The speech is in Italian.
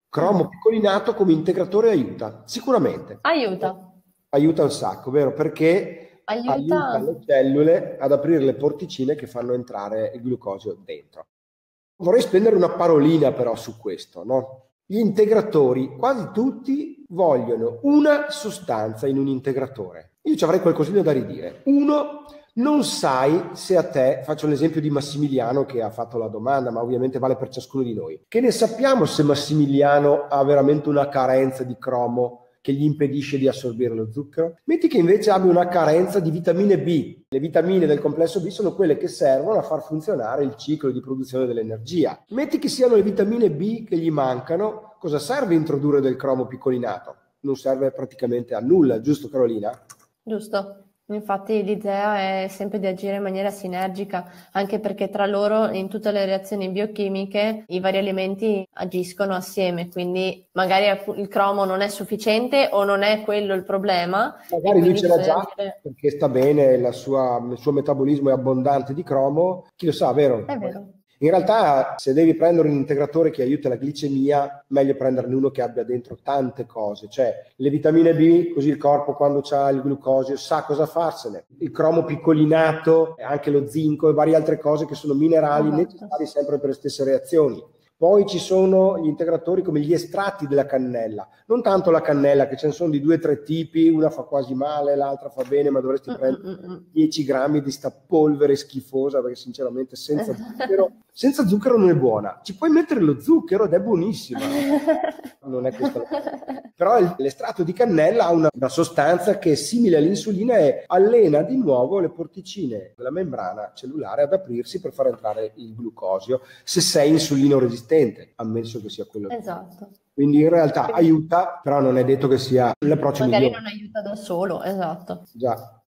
Cromo picolinato come integratore aiuta, sicuramente. Aiuta. Aiuta un sacco, vero? Perché Aiuta. aiuta le cellule ad aprire le porticine che fanno entrare il glucosio dentro. Vorrei spendere una parolina però su questo, no? Gli integratori, quasi tutti, vogliono una sostanza in un integratore. Io ci avrei qualcosina da ridire. Uno, non sai se a te, faccio l'esempio di Massimiliano che ha fatto la domanda, ma ovviamente vale per ciascuno di noi, che ne sappiamo se Massimiliano ha veramente una carenza di cromo che gli impedisce di assorbire lo zucchero? Metti che invece abbia una carenza di vitamine B. Le vitamine del complesso B sono quelle che servono a far funzionare il ciclo di produzione dell'energia. Metti che siano le vitamine B che gli mancano, cosa serve introdurre del cromo piccolinato? Non serve praticamente a nulla, giusto Carolina? Giusto. Infatti l'idea è sempre di agire in maniera sinergica, anche perché tra loro in tutte le reazioni biochimiche i vari elementi agiscono assieme, quindi magari il cromo non è sufficiente o non è quello il problema e Magari lui quindi ce l'ha bisogna già agire. perché sta bene, il suo metabolismo è abbondante di cromo, chi lo sa, vero? È vero. In realtà, se devi prendere un integratore che aiuta la glicemia, meglio prenderne uno che abbia dentro tante cose, cioè le vitamine B, così il corpo quando ha il glucosio sa cosa farsene, il cromo piccolinato, anche lo zinco e varie altre cose che sono minerali Esatto. necessari sempre per le stesse reazioni. Poi ci sono gli integratori come gli estratti della cannella, non tanto la cannella, che ce ne sono di 2 o 3 tipi, una fa quasi male, l'altra fa bene, ma dovresti prendere Mm, mm, mm. 10 grammi di sta polvere schifosa, perché sinceramente senza zucchero non è buona. Ci puoi mettere lo zucchero ed è buonissima. Non è questa la cosa. Però l'estratto di cannella ha una sostanza che è simile all'insulina e allena di nuovo le porticine della membrana cellulare ad aprirsi per far entrare il glucosio, se sei insulino resistente, ammesso che sia quello. Esatto. Quindi in realtà aiuta, però non è detto che sia l'approccio Magari migliore. non aiuta da solo, esatto. Già.